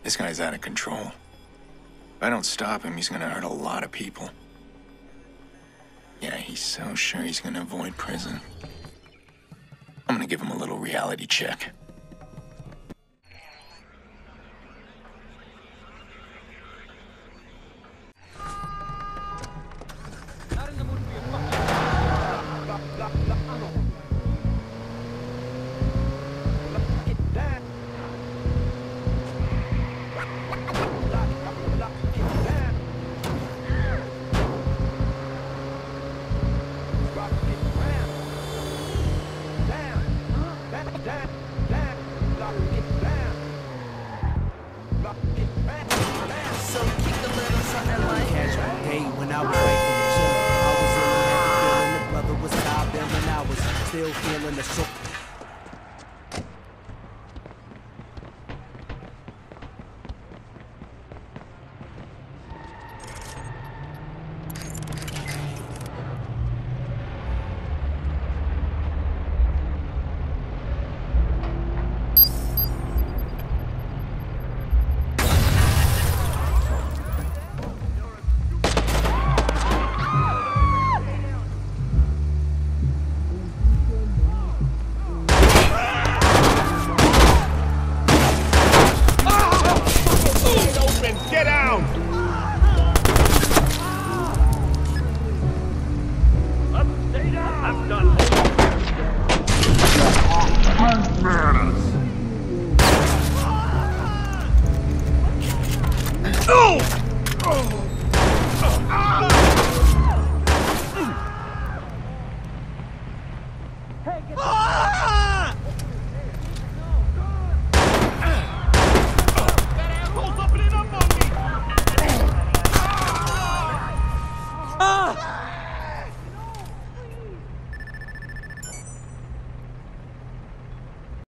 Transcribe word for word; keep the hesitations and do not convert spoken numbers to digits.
This guy's out of control. If I don't stop him, he's gonna hurt a lot of people. Yeah, he's so sure he's gonna avoid prison. I'm gonna give him a little reality check. Still feeling the shock.